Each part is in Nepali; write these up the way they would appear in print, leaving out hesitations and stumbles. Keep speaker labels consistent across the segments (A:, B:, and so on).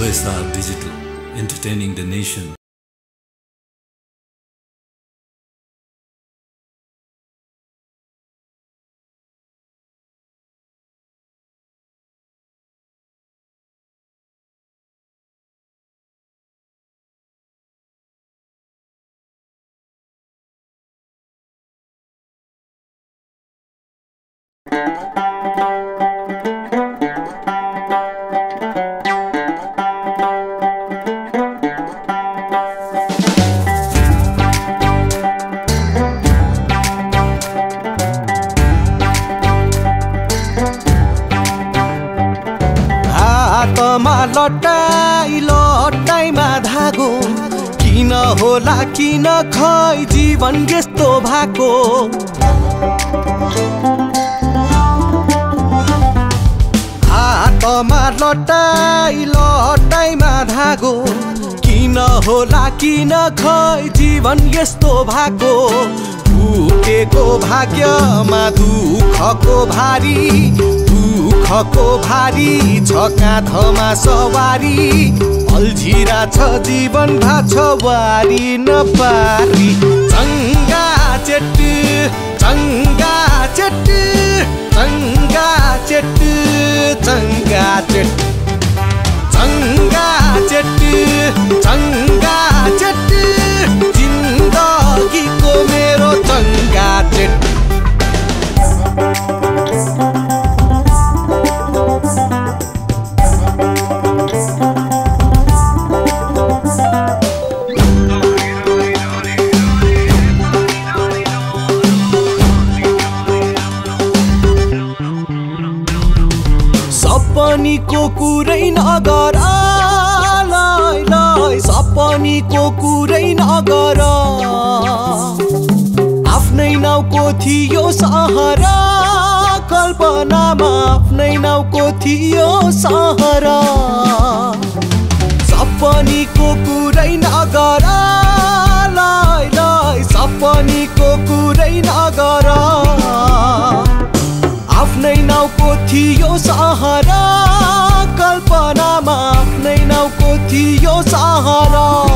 A: OSR Digital, entertaining the nation.
B: लटाई लटाईमा धागो किन होला किन खै जीवन यस्तो भएको हातमा लटाई लटाईमा धागो किन होला किन खै जीवन यस्तो भएको फुटेको भाग्यमा दुःखको भारी छ काँधमा सवारी अल्झिरा छ जीवन भाछ वारी नपारी चङ्गा चेट चङ्गा चेट चङ्गा चेट चङ्गा चेट चङ्गा चेट चङ्गा चेट जिन्दगीको मेरो चङ्गा चेट सपनीको कुरै नगर सपनीको कुरै नगर आफ्नै नाउको थियो सहर कल्पनामा आफ्नै नाउको थियो सहर सपनीको कुरै नगर सपनीको कुरै नगर आफ्नै नाउको थियो सहर कल्पनामा आफ्नै नाउको थियो सहर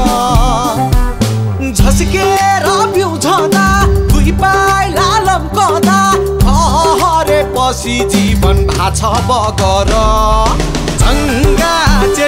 B: झस्केर बिउझदा दुई पाइला लम्कदा हरेपछि जीवन भाछ बगर चङ्गा